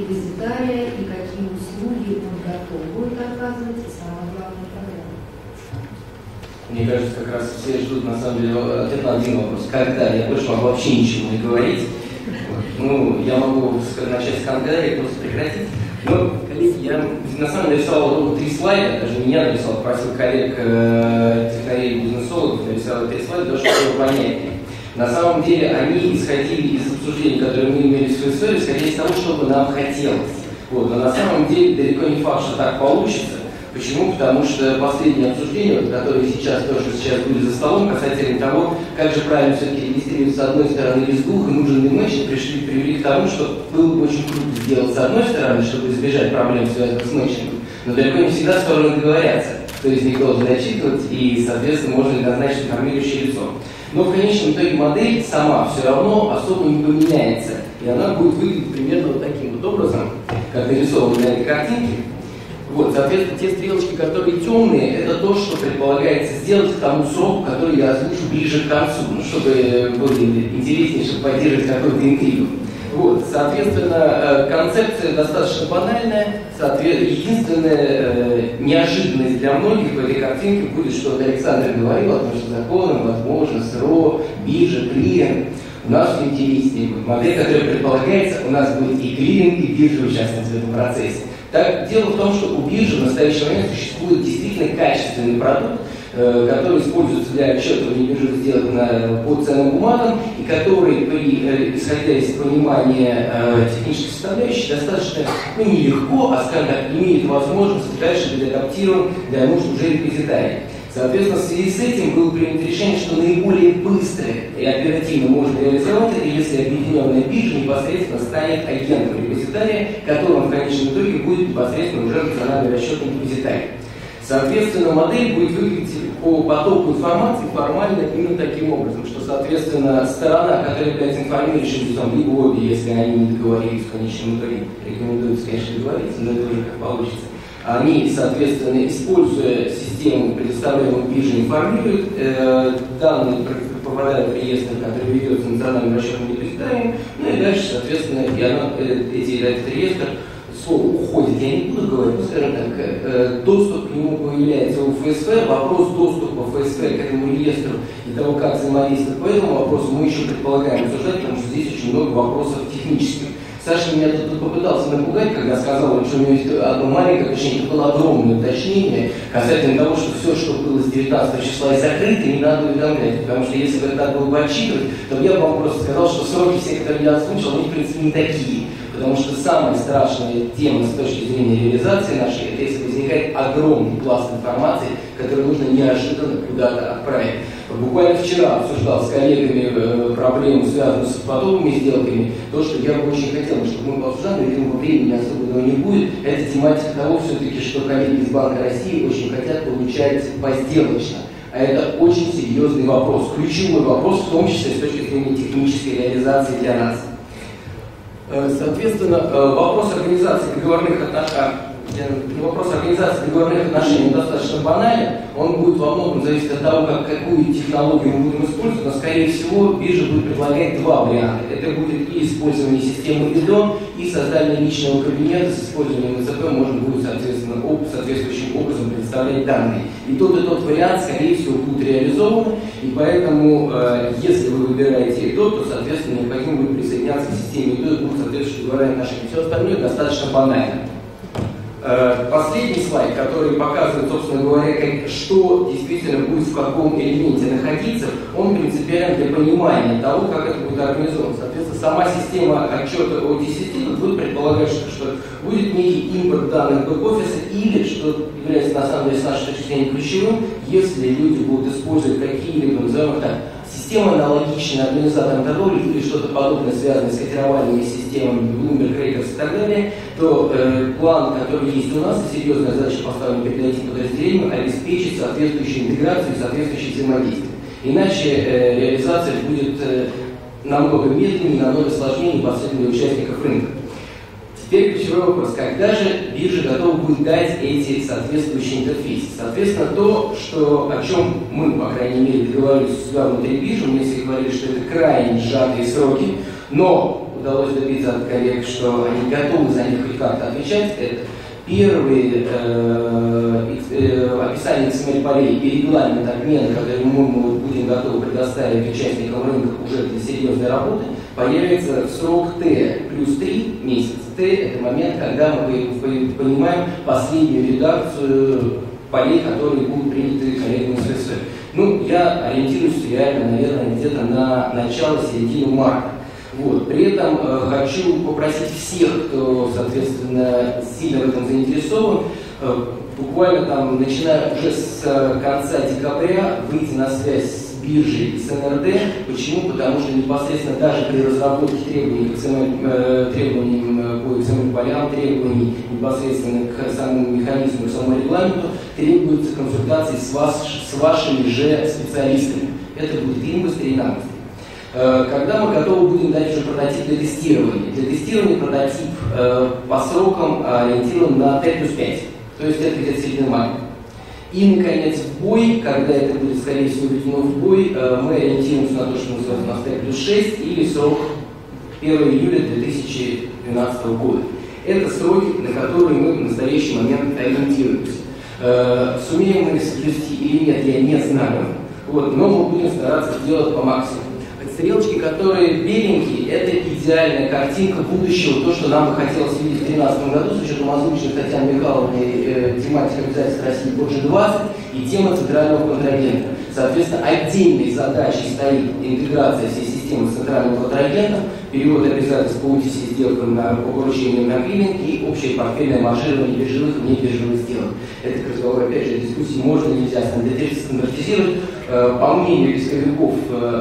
репозитария и какие услуги он готов будет оказывать, и самое главное, когда. Мне кажется, как раз все ждут, на самом деле, ответ на один вопрос. Когда? Я больше могу вообще ничего не говорить. Ну, я могу начать с когда и просто прекратить. Но, коллеги, я на самом деле рисовал 3 слайда, даже не я нарисовал, просил коллег технарей и бизнесологов, нарисовал 3 слайда, чтобы было понятнее. На самом деле они исходили из обсуждений, которые мы имели в ФСФ, исходили из того, что бы нам хотелось. Вот. Но на самом деле далеко не факт, что так получится. Почему? Потому что последние обсуждения, которые сейчас были за столом, касательно того, как же правильно все-таки регистрировать с одной стороны визгух и нужен ли матч, привели к тому, что было бы очень круто сделать с одной стороны, чтобы избежать проблем, связанных с матчингом, но далеко не всегда стороны договорятся, кто из них должен отчитывать, и, соответственно, можно назначить формирующее лицо. Но в конечном итоге модель сама все равно особо не поменяется, и она будет выглядеть примерно вот таким вот образом, как нарисовано на этой картинке. Вот, соответственно, те стрелочки, которые темные, это то, что предполагается сделать к тому сроку, который я озвучу ближе к концу, ну, чтобы было интереснее, чтобы поддерживать какую-то интригу. Вот, соответственно, концепция достаточно банальная. Единственная неожиданность для многих в этой картинке будет, что вот Александр говорил о том, что законом возможно СРО, биржа, клиринг. У нас все интереснее будет модель, которая предполагается, у нас будет и клиринг, и биржа участвовать в этом процессе. Так, дело в том, что у биржи в настоящий момент существует действительно качественный продукт, который используется для отчетывания биржевых сделок по ценным бумагам, и который, исходя из понимания технической составляющей, достаточно нелегко, а скажем так, имеет возможность дальше быть адаптирован для нужд уже репозитария. Соответственно, в связи с этим было принято решение, что наиболее быстро и оперативно можно реализовать это, если объединенная биржа непосредственно станет агентом репозитария, которым в конечном итоге будет непосредственно уже национальный расчетный репозитарий. Соответственно, модель будет выглядеть по потоку информации формально именно таким образом, что, соответственно, сторона, которая является информирующим лицом, либо обе, если они не договорились в конечном итоге, рекомендуется, конечно, договориться, но это уже как получится. Они, соответственно, используя систему, предоставляемую биржей, информируют, данные попадают в реестр, который ведется национальным расчетным репозитарием, ну и дальше, соответственно, этот реестр слово уходит, я не буду говорить, но, скажем так, доступ к нему появляется у ФСФ, вопрос доступа ФСФ к этому реестру и того, как взаимодействовать по этому вопросу, мы еще предполагаем обсуждать, потому что здесь очень много вопросов технических. Саша меня тут попытался напугать, когда сказал, что у него есть одно маленькое уточнение, это было огромное уточнение касательно того, что все, что было с 19 числа и закрыто, не надо уведомлять. Потому что если бы это так было бы отчитывать, то я бы вам просто сказал, что сроки все, которые я озвучил, они в принципе не такие. Потому что самая страшная тема с точки зрения реализации нашей, это если возникает огромный пласт информации, который нужно неожиданно куда-то отправить. Буквально вчера обсуждал с коллегами проблему, связанную с потоковыми сделками. То, что я бы очень хотел, чтобы мы обсуждали, видимо, времени особенного не будет. Это тематика того все-таки, что коллеги из Банка России очень хотят получать позделочно. А это очень серьезный вопрос, ключевой вопрос, в том числе с точки зрения технической реализации для нас. Соответственно, вопрос организации договорных отношений достаточно банален. Он будет во многом зависеть от того, какую технологию мы будем использовать, но, скорее всего, биржа будет предлагать 2 варианта. Это будет и использование системы ИДО, и создание личного кабинета с использованием ЭЦП можно будет, соответственно, соответствующим образом представлять данные. И тот вариант, скорее всего, будет реализован, и поэтому, если вы выбираете ИДО, то, соответственно, необходимо будет присоединяться к системе ИДО, и будут соответствующие договорные отношения. Все остальное достаточно банально. Последний слайд, который показывает, собственно говоря, что действительно будет в каком элементе находиться, он принципиален для понимания того, как это будет организовано. Соответственно, сама система отчета OT-системы будет предполагать, что будет некий импорт данных бэк-офиса или, что является на самом деле с нашей точки зрения ключевым, если люди будут использовать какие-либо, назовем так, системы, аналогичные организаторам торговли или что-то подобное, связанное с котированием системами Bloomberg, Reuters и так далее, то план, который есть у нас, и серьезная задача поставлена перед этим подразделением, обеспечить соответствующую интеграцию и соответствующее взаимодействие. Иначе реализация будет намного медленнее, намного сложнее непосредственно для участников рынка. Теперь ключевой вопрос, когда же биржа готова будет дать эти соответствующие интерфейсы? Соответственно, то, о чем мы, по крайней мере, договорились с внутри биржи, мы все говорили, что это крайне сжатые сроки, но удалось добиться от коллег, что они готовы за них хоть как-то отвечать, это первые описание XML-полей и регламент обмена, который мы будем готовы предоставить участникам рынка уже для серьезной работы, появится в срок Т плюс 3 месяца. Т – это момент, когда мы понимаем последнюю редакцию полей, которые будут приняты коллегами СССР. Ну, я ориентируюсь реально, наверное, где-то на начало-середину марта. Вот. При этом хочу попросить всех, кто, соответственно, сильно в этом заинтересован, буквально там, начиная уже с конца декабря, выйти на связь с биржей и с НРД. Почему? Потому что непосредственно даже при разработке требований по XML-полям, требований непосредственно к самому механизму и самому регламенту, требуются консультации с вашими же специалистами. Это будет им быстрее и нам быстрее. Когда мы готовы будем дать уже прототип для тестирования. Для тестирования прототип по срокам ориентирован на Т плюс 5. То есть это где-то середина мая. И, наконец, в бой, когда это будет, скорее всего, введено в бой, мы ориентируемся на то, что называется у нас Т плюс 6 или срок 1 июля 2012 года. Это сроки, на которые мы в настоящий момент ориентируемся. Сумеем мы их соблюсти или нет, я не знаю. Вот, но мы будем стараться сделать по максимуму. Стрелочки, которые беленькие, это идеальная картинка будущего, то, что нам бы хотелось видеть в 2013 году, с учетом озвученной Татьяны Михайловны тематики обязательств России позже 20 и тема центрального контрагента. Соответственно, отдельной задачей стоит интеграция всей системы с центральным контрагентом, перевод обязательств по UTC сделкам на поручение на клининг и общее портфельное маржирование биржевых и небиржевых сделок. Это к разговору, опять же, дискуссии можно и нельзя стандартизировать. По мнению исковиков,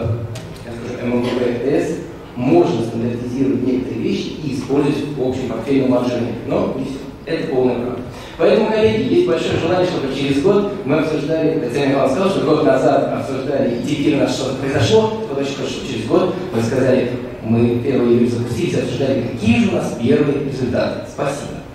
ММВ-ТС можно стандартизировать некоторые вещи и использовать в общем портфельном маржировании. Но это полная правда. Поэтому, коллеги, есть большое желание, чтобы через год мы обсуждали, Татьяна Михайловна сказала, что год назад обсуждали, и теперь у нас что-то произошло, вот очень хорошо, что через год мы сказали, мы 1 июля запустились, обсуждали, какие же у нас первые результаты. Спасибо.